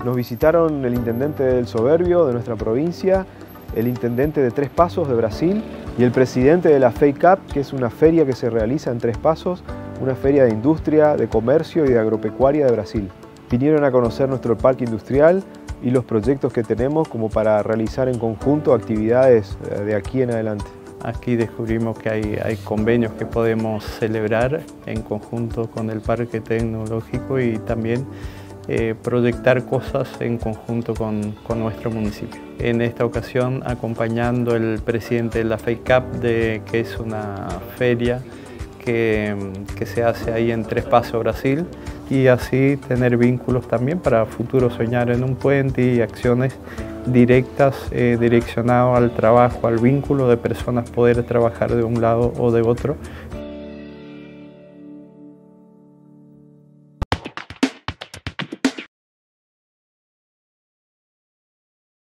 Nos visitaron el intendente del Soberbio de nuestra provincia, el intendente de Tres Pasos de Brasil y el presidente de la FEICAP, que es una feria que se realiza en Tres Pasos, una feria de industria, de comercio y de agropecuaria de Brasil. Vinieron a conocer nuestro parque industrial y los proyectos que tenemos como para realizar en conjunto actividades de aquí en adelante. Aquí descubrimos que hay convenios que podemos celebrar en conjunto con el parque tecnológico y también proyectar cosas en conjunto con nuestro municipio. En esta ocasión acompañando el presidente de la FEICAP, que es una feria que se hace ahí en Tres Pasos, Brasil, y así tener vínculos también para futuro soñar en un puente y acciones directas direccionadas al trabajo, al vínculo de personas, poder trabajar de un lado o de otro